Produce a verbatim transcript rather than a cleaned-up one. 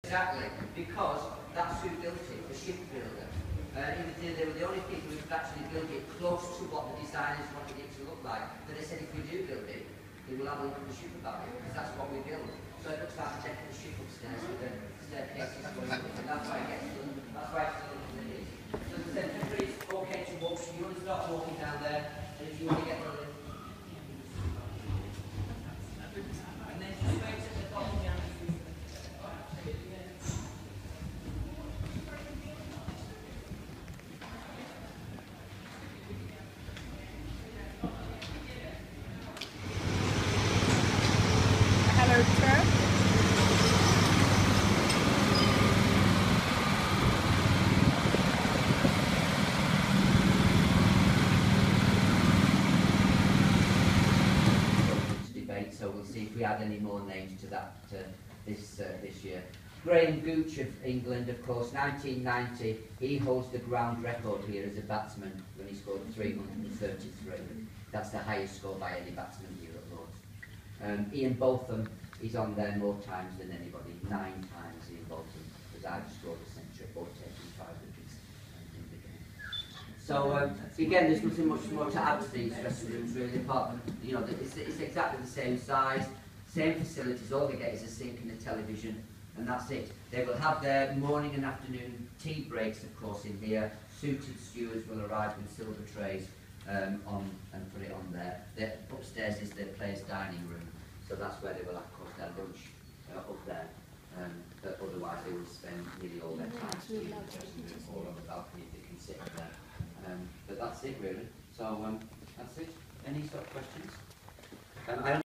Exactly, because that's who built it, the ship builder. Uh, they, they were the only people who could actually build it close to what the designers wanted it to look like. But they said if we do build it, they will have a look at the ship about it, because that's what we build. So it looks like a decorative ship upstairs with the staircases going up, and that's why it gets done. That's why it's done as it is. So the centre is okay to walk, so you want to start walking down there, and if you want to get the lift. And then just wait at the bottom down. Hello, sir. Debate, so we'll see if we add any more names to that uh, this uh, this year. Graham Gooch of England, of course, nineteen ninety, he holds the ground record here as a batsman when he scored three hundred thirty-three. That's the highest score by any batsman here at Lord's. Um, Ian Botham is on there more times than anybody, nine times Ian Botham, because I've scored a century, both taking five wickets in the game. So um, again, there's nothing much more to add to these dressing rooms really, apart from, you know, it's, it's exactly the same size, same facilities, all they get is a sink and a television, and that's it. They will have their morning and afternoon tea breaks, of course, in here. Suited stewards will arrive with silver trays um, on and put it on there. The, upstairs is their players' dining room, so that's where they will have, of course, their lunch uh, up there. Um, but otherwise, they will spend nearly all their time in the dressing room or on the balcony if they can sit there. Um, but that's it, really. So um, that's it. Any sort of questions? Um, I